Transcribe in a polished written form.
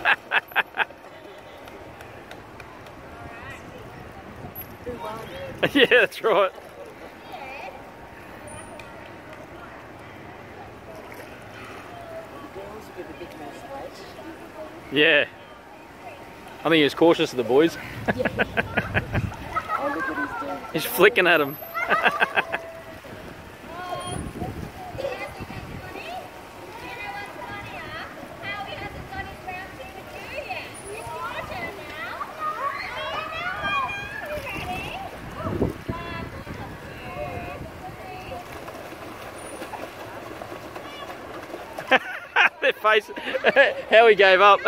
Yeah, that's right. Yeah. I think he was cautious of the boys. Yeah. Oh, look what he's doing. He's flicking at them. Their face, how he gave up.